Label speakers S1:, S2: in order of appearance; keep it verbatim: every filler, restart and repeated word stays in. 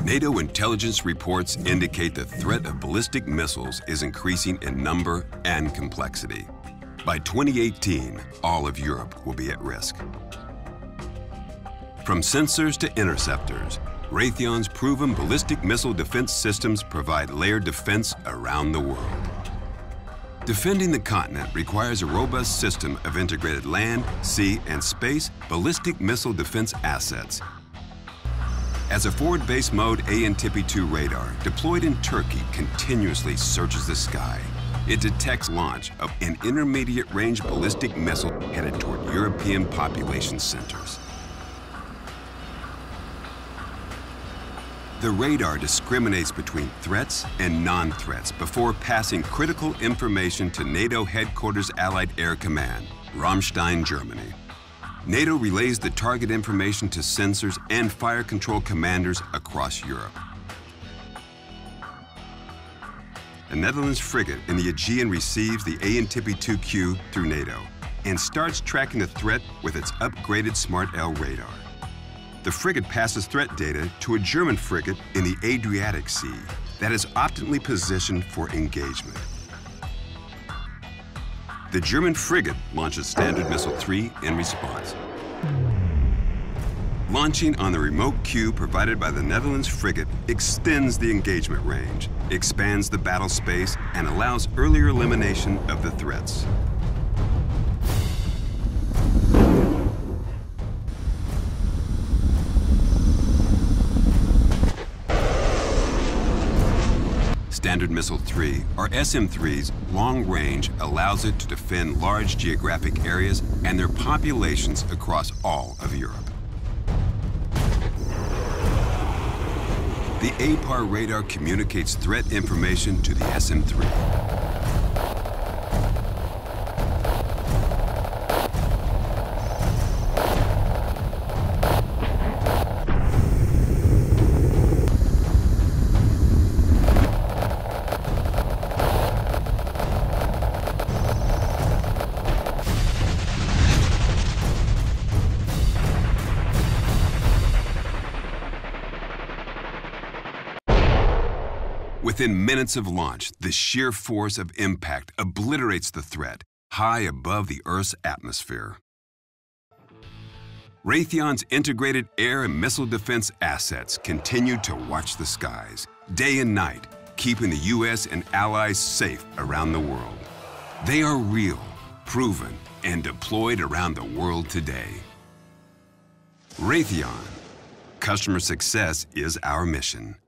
S1: NATO intelligence reports indicate the threat of ballistic missiles is increasing in number and complexity. By twenty eighteen, all of Europe will be at risk. From sensors to interceptors, Raytheon's proven ballistic missile defense systems provide layered defense around the world. Defending the continent requires a robust system of integrated land, sea, and space ballistic missile defense assets. As a forward-based mode A N T P I two radar deployed in Turkey continuously searches the sky, it detects launch of an intermediate-range ballistic missile headed toward European population centers. The radar discriminates between threats and non-threats before passing critical information to NATO Headquarters Allied Air Command, Ramstein, Germany. NATO relays the target information to sensors and fire control commanders across Europe. A Netherlands frigate in the Aegean receives the A N T P I two Q through NATO and starts tracking the threat with its upgraded SMART-L radar. The frigate passes threat data to a German frigate in the Adriatic Sea that is optimally positioned for engagement. The German frigate launches Standard Missile three in response. Launching on the remote queue provided by the Netherlands frigate extends the engagement range, expands the battle space, and allows earlier elimination of the threats. Standard Missile three, or S M three's long range allows it to defend large geographic areas and their populations across all of Europe. The A P A R radar communicates threat information to the S M three. Within minutes of launch, the sheer force of impact obliterates the threat high above the Earth's atmosphere. Raytheon's integrated air and missile defense assets continue to watch the skies, day and night, keeping the U S and allies safe around the world. They are real, proven, and deployed around the world today. Raytheon, customer success is our mission.